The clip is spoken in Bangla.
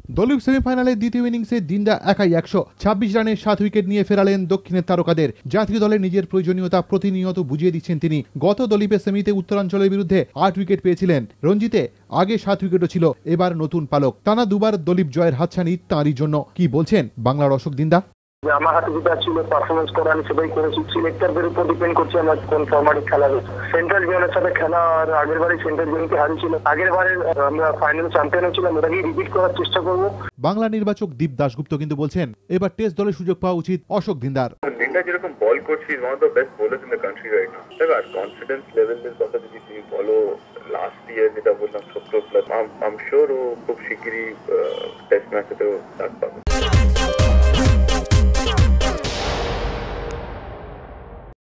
দলীপ সেমিফাইনালের দ্বিতীয় ইনিংসে দিন্দা একাই 126 রানে 7 উইকেট নিয়ে ফেরালেন দক্ষিণের তারকাদের। জাতীয় দলের নিজের প্রয়োজনীয়তা প্রতিনিয়ত বুঝিয়ে দিচ্ছেন তিনি। গত দলীপের সেমিতে উত্তরাঞ্চলের বিরুদ্ধে 8 উইকেট পেয়েছিলেন। রঞ্জিতে আগে 7 উইকেটও ছিল, এবার নতুন পালক। টানা দুবার দলীপ জয়ের হাতছানি তাঁরই জন্য। কি বলছেন বাংলার অশোক দিন্দা? আমার হাতে যেটা ছিল পারফরমেন্স করা, আমি সেটাই করেছি। সিলেক্টরদের উপর ডিপেন্ড করছে আমার কোন ফরম্যাটে খেলা হবে। সেন্ট্রাল জোনের সাথে খেলা, আর আগের বারে সেন্ট্রাল জোনকে হারিয়েছিল। আগের বারে আমরা ফাইনাল চ্যাম্পিয়ন হয়েছিলাম, ওটাকে রিপিট করার চেষ্টা করব। বাংলা নির্বাচক দীপ দাশগুপ্ত কিন্তু বলছেন এবার টেস্ট দলে সুযোগ পাওয়া উচিত অশোক দিন্দার। দিন্দা যেরকম বল করছে, is one of the best bowlers in the country right now. দেখো আর কনফিডেন্স লেভেলের কথা যদি তুমি বলো, লাস্ট ইয়ার যেটা বললাম 70 প্লাস, আই এম শিওর ও খুব শিগগিরই টেস্ট ম্যাচেতেও ডাক পাবে।